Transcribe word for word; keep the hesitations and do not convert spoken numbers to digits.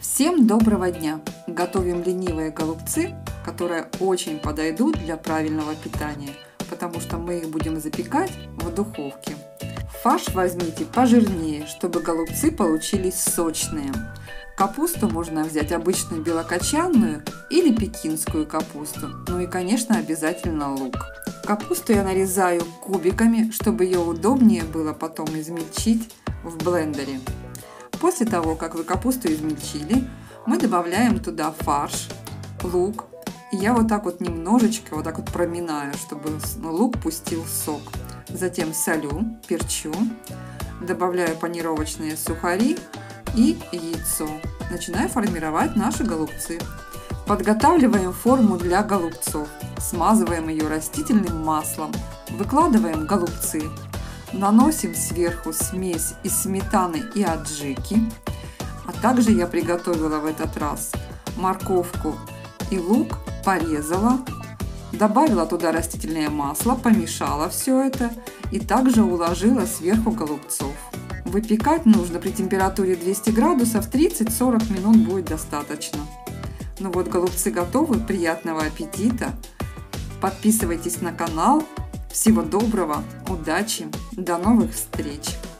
Всем доброго дня! Готовим ленивые голубцы, которые очень подойдут для правильного питания, потому что мы их будем запекать в духовке. Фарш возьмите пожирнее, чтобы голубцы получились сочные. Капусту можно взять обычную белокочанную или пекинскую капусту, ну и, конечно, обязательно лук. Капусту я нарезаю кубиками, чтобы ее удобнее было потом измельчить в блендере. После того, как вы капусту измельчили, мы добавляем туда фарш, лук. И я вот так вот немножечко вот так вот проминаю, чтобы лук пустил сок. Затем солю, перчу, добавляю панировочные сухари и яйцо. Начинаю формировать наши голубцы. Подготавливаем форму для голубцов. Смазываем ее растительным маслом. Выкладываем голубцы. Наносим сверху смесь из сметаны и аджики. А также я приготовила в этот раз морковку и лук, порезала. Добавила туда растительное масло, помешала все это и также уложила сверху голубцов. Выпекать нужно при температуре двести градусов, тридцать-сорок минут будет достаточно. Ну вот, голубцы готовы, приятного аппетита! Подписывайтесь на канал. Всего доброго, удачи, до новых встреч!